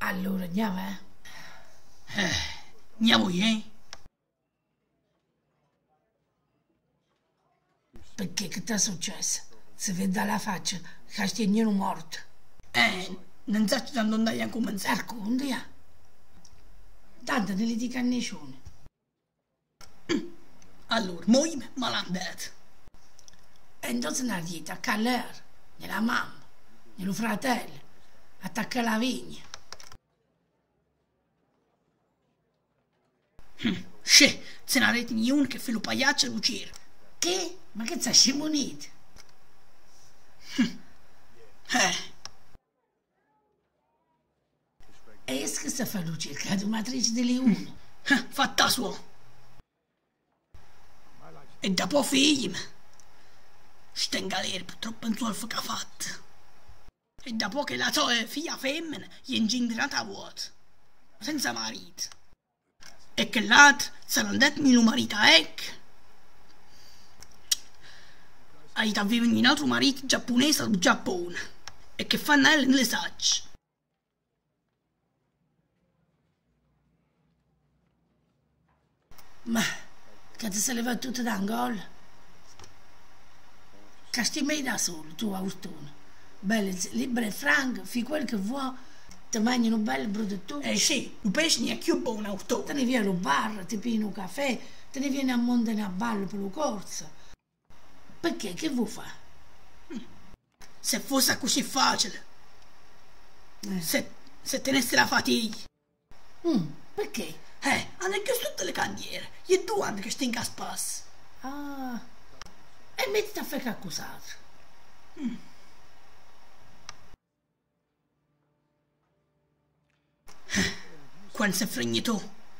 Allora, andiamo, Andiamo io, Perché che ti è successo? Si vede dalla faccia che stiamo morto. non so da dove andare a cominciare. Racconti, tanto ne li dico a nessuno. Allora, moi me l'ha detto. E non se ne dice a lei, nella mamma, nello fratello, attacca la vigna. Scè, se ne rete niun che fa lo pagliaccio lo gira. Che? Ma che sei scimunito? E che sta fa luce? Che è matrice di leone. Fatta sua. E dopo figli, sta in galera purtroppo in solfa che ha fatto. E dopo che la sua figlia femmina gli è ingendrata a vuoto, senza marito. E che l'altro sarà andato mio marito a ecco. Aveva un altro marito giapponese al Giappone e che fanno nelle sacce. Ma che ti sei levato tutto da Angola? Che stai mai da solo, tu, Austone? Bello, libero e franco, fai quel che vuoi, ti mangi un bel brutto. Sì, il pesce non è più buono, Austone. Te ne vieni al bar, ti pigli un caffè, te ne vieni a montare a ballo per la corsa. Perché? Che vuoi fare? Se fosse così facile, se tenesse la fatica. Perché? Hanno chiuso tutte le candiere, e tu hanno che stai in caspas. Ah, e mettiti a fare accusato. Quando si fregni tu,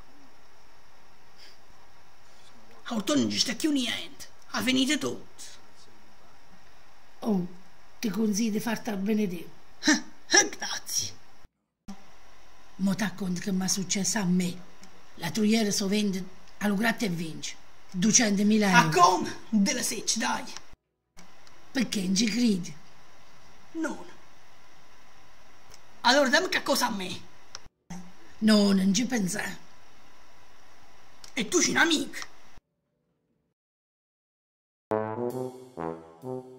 Austone non ci sta più niente, ha finito tutto. Oh, ti consiglio di farti al benedetto. Grazie. Mo ti racconto che mi è successo a me. L'altro ieri so vende allo gratta e vince 200.000 Ma euro. come? Della seccia, dai. Perché non ci credi? Non. Allora dammi che cosa a me. No, non ci pensare. E tu sei un amico.